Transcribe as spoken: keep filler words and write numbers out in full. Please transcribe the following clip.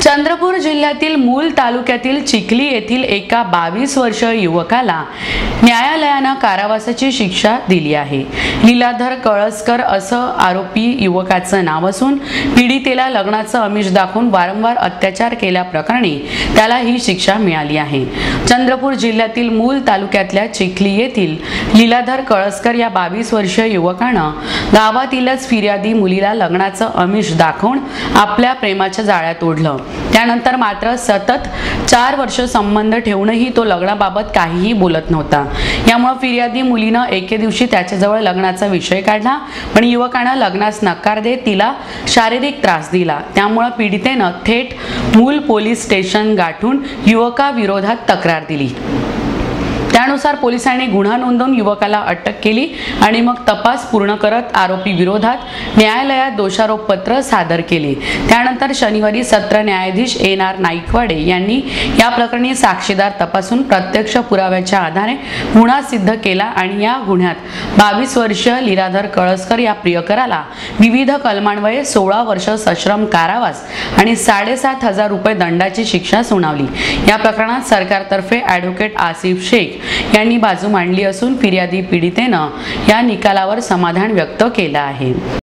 चंद्रपूर जिल्ह्यातील मूल तालुक्यातील चिखली येथील एका बावीस वर्षीय युवकाला न्यायालयाने कारावासाची शिक्षा दिली आहे। लीलाधर कळसकर असं आरोपी युवकाचं नाव असून पीडितेला लग्नाचं आमिष दाखवून वारंवार अत्याचार केल्याप्रकरणी त्याला ही शिक्षा मिळाली आहे। चंद्रपूर जिल्ह्यातील मूल तालुक्यातल्या चिखली येथील लीलाधर कळसकर या बावीस वर्षीय युवकानं गावातीलच फिर्यादी मुलीला लग्नाचं आमिष दाखवून आपल्या प्रेमाच्या जाळ्यात ओढलं। त्यानंतर मात्र सतत चार वर्ष संबंध ठेवूनही तो लग्नाबाबत काहीही बोलत नव्हता। यामुळे फिर्यादी मुलीनं एके दिवशी त्याच्याजवळ लग्नाचा विषय काढला, पण युवकानं लग्नास नकार देत तिला शारीरिक त्रास दिला। त्यामुळे पीडितेनं थेट मूल पोलीस स्टेशन गाठून युवकाविरोधात तक्रार दिली। त्यानुसार पोलिसांनी गुन्हा नोंदवून युवकाला अटक केली आणि मग तपास पूर्ण करत आरोपी विरोधात न्यायालयात दोषारोपपत्र सादर केले। त्यानंतर शनिवारी सत्र न्यायाधीश एन आर नाईकवाडे यांनी या प्रकरणी साक्षीदार तपासून प्रत्यक्ष पुराव्याच्या आधारे गुन्हा सिद्ध केला आणि या गुन्ह्यात बावीस वर्षीय लीलाधर कळसकर या प्रियकराला विविध कलमान्वये सोळा वर्ष सश्रम कारावास आणि साडेसात हजार रुपये दंडाची शिक्षा सुनावली। या प्रकरणात सरकारतर्फे ॲडव्होकेट आसिफ शेख यांनी बाजू मांडली असून फिर्यादी पीडितेनं या निकालावर समाधान व्यक्त केलं आहे।